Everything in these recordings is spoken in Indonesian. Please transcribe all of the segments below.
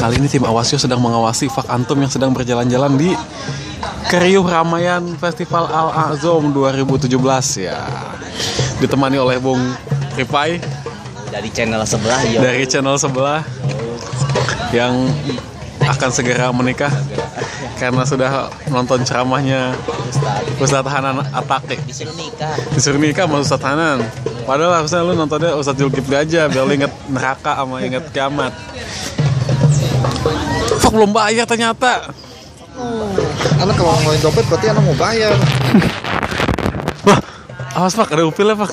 Kali ini tim Awasyo sedang mengawasi Fak Antum yang sedang berjalan-jalan di keriuh ramaian Festival Al-Azom 2017 ya. Ditemani oleh Bung Ripai dari channel sebelah yo. Dari channel sebelah yang akan segera menikah karena sudah nonton ceramahnya Ustadz Hanan Atake. Disuruh nikah sama Ustadz Hanan. Padahal harusnya lu nontonnya Ustadz Zulkifli aja biar lu inget neraka sama inget kiamat. Fak belum bayar ternyata. Anak kalau ngomongin dompet berarti anak mau bayar. Wah, awas Fak, ada upilnya Fak.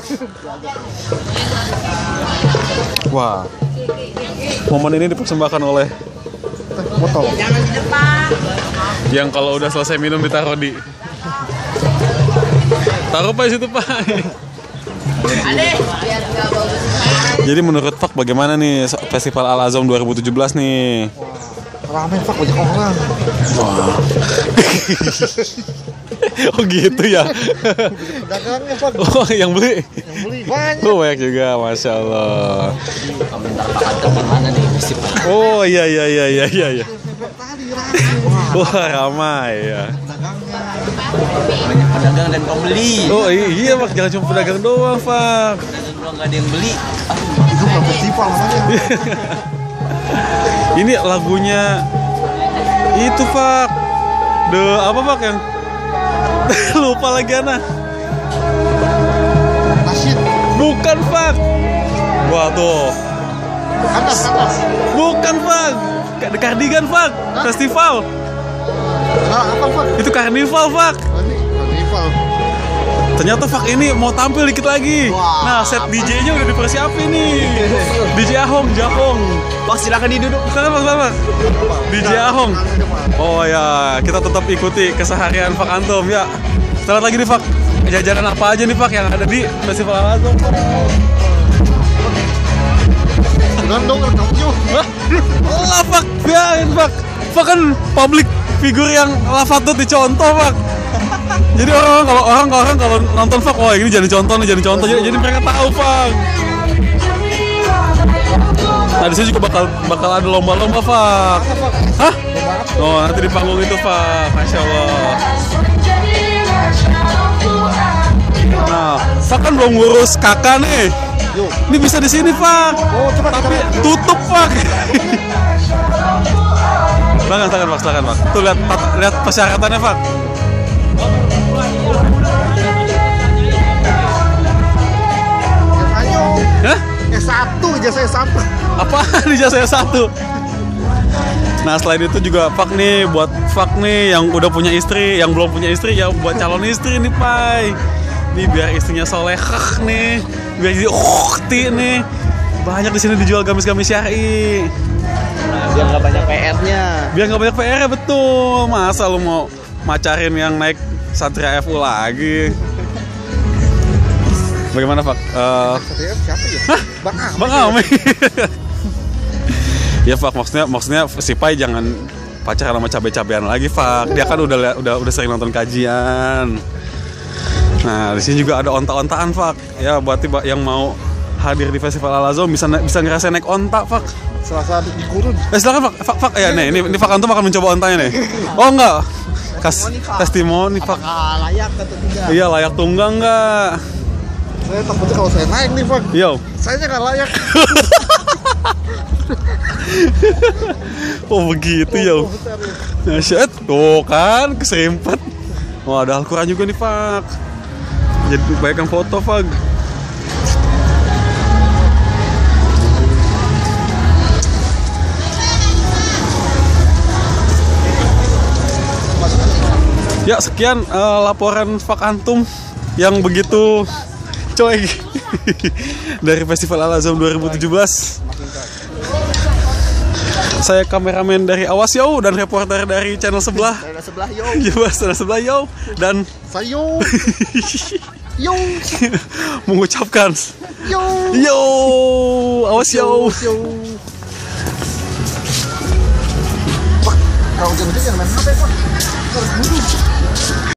Wah, momen ini dipersembahkan oleh Botol. yang kalau udah selesai minum ditaruh di taruh Pak di situ Pak. Jadi menurut Fak bagaimana nih Festival Al-Azom 2017 nih? Rame Pak, banyak orang. Wah. Oh gitu ya. Pedagangnya Pak. Oh yang beli. Yang beli banyak. Oh banyak juga, masya Allah. Komentar Pak Antum gimana nih festival? Oh iya. Tadi rame. Wah ramai ya. Pedagangnya. Banyak pedagang dan pembeli. Oh iya Pak, jangan cuma pedagang doang Pak. Pedagang doang nggak ada yang beli. Itu bukan festival namanya. Ini lagunya itu Pak. Apa Pak yang lupa lagi Ana. Nasyid. Bukan Pak. Wah tuh. Kandas. Bukan Pak. The Cardigan Pak. Festival. Nah, apa Pak? Itu karnival Pak. Ini festival. Ternyata Fak ini mau tampil dikit lagi. Wah. Nah, set DJ-nya udah dipersiapin nih. DJ Ahong, Japong. Pak silakan diduduk. Silakan. DJ Ahong. Oh ya, kita tetap ikuti keseharian Fak Antum ya. Setelah lagi nih Fak, jajanan apa aja nih Fak yang ada di Festival Al-Azom? Jangan dong rekamnya. Lah Fak, biarin Fak. Fak kan public figure yang lafatut dicontoh Fak. Jadi orang kalau nonton Fak, oh ini jadi contoh. Jadi mereka tahu Fak. Nah di sini juga bakal ada lomba-lomba Fak. Hah? Oh nanti di panggung itu Fak, masya Allah. Nah, Fak kan belum ngurus kakak nih. Ini bisa di sini Fak. Oh, cepat. Tapi tutup Fak. Silakan Fak. Tuh lihat persyaratannya Fak. Ayo. Hah? S1, ijazah S1. Apaan ijazah S1? Nah selain itu juga Fak nih, buat Fak nih yang udah punya istri, yang belum punya istri ya buat calon istri nih Pai. Nih biar istrinya solehah nih, biar jadi ukhti nih. Banyak di sini dijual gamis-gamis syar'i. Biar nggak banyak PR-nya. Biar nggak banyak PR ya betul. Masa lu mau macarin yang naik Satria FU lagi? Bagaimana Fak? Satria siapa ya? Hah? Bang Ami. Ya Fak, maksudnya si Pai jangan pacaran sama cabe-cabean lagi Fak. Dia kan udah sering nonton kajian. Nah di sini juga ada onta-ontaan Fak. Ya buat yang mau hadir di Festival Al-Azom bisa ngerasain naik onta Fak. Selasa di gurun. Silakan Fak. Ya nih ini Fak Antum akan mencoba ontanya nih. Oh enggak. Testimoni Fak. Apakah layak atau tidak? Iya layak tunggang enggak? Saya takutnya kalau saya naik nih Pak. Yo. Saya nggak layak. Oh begitu ya. Nasyat. Tuh kan keserimpet. Wah ada Al-Quran juga nih Fak. Jadi baikkan foto Fak. Ya sekian laporan Fak Antum yang begitu coy dari Festival Al-Azom 2017. Saya kameramen dari Awasyo dan reporter dari channel sebelah. Channel sebelah yo. Channel sebelah yo dan Sayo. Yo. mengucapkan Yo. Awasyo. Pak, kalau hujan-hujan jangan main HP Pak. Harus duduk.